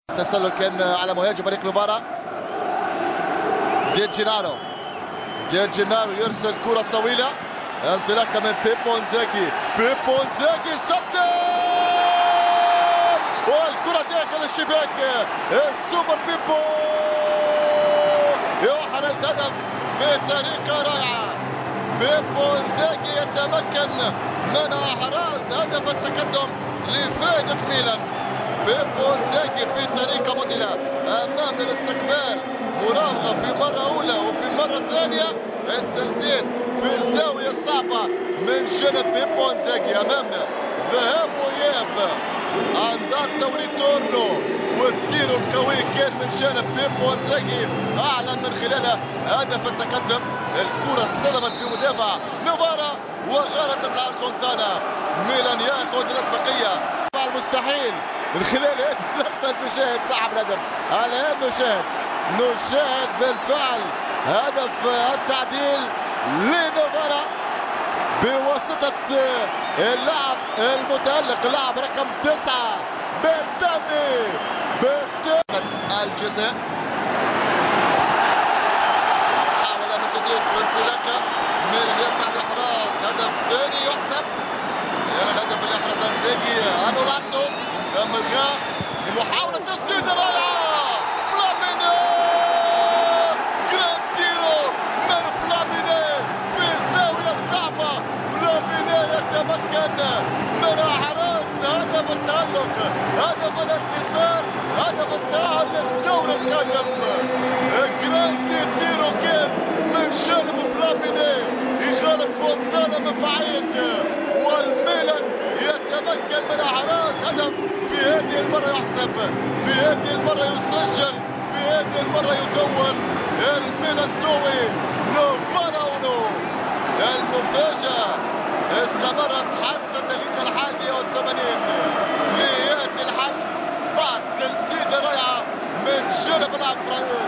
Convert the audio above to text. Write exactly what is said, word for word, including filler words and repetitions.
تسلل كان على مهاجم فريق نوفارا. دي جينارو دي جينارو يرسل كرة طويلة، انطلاقة من بيبو إنزاغي. بيبو إنزاغي سدد والكرة داخل الشباك. السوبر بيبو يحرز هدف بطريقة رائعة. بيبو إنزاغي يتمكن من احراز هدف التقدم لفائدة ميلان. بيبو إنزاغي بطريقة مذهلة امام الاستقبال، مراوغة في مرة أولى وفي مرة ثانية، التسديد في الزاوية الصعبة من جانب بيبو إنزاغي. أمامنا ذهاب وإياب عند توريتورنو، والتير القوي كان من جانب بيبو إنزاغي أعلن من خلالها هدف التقدم. الكرة اصطدمت بمدافع نوفارا وغارت الأرجنتانا. ميلان يأخذ الأسبقية. المستحيل من خلال هذه اللقطة نشاهد صعب الهدف. الآن نشاهد نشاهد بالفعل هدف التعديل لنوفارا بواسطة اللاعب المتألق، اللاعب رقم تسعة بيرتاني. بيرتاني الجزاء محاولة من جديد في انطلاقة ميلان يسعى الإحراز. هدف ثاني يحسب لأن الهدف اللي أحرز إنزاغي أنولاتو تم الغاء لمحاولة تسديد رائعة. فلاميني جراند تيرو من فلاميني في الزاوية الصعبة. فلاميني يتمكن من إحراز هدف التألق، هدف الانتصار، هدف التأهل للدور القادم. جراند تيرو كان من جانب فلاميني يغالب فونتانا من بعيد، والميلان يتمكن من احراز هدف. في هذه المرة يحسب، في هذه المرة يسجل، في هذه المرة يدون. الميلان توي نوفارا اونو. المفاجأة استمرت حتى الدقيقة الحادية والثمانين ليأتي الحل بعد تسديدة رائعة من جانب اللاعب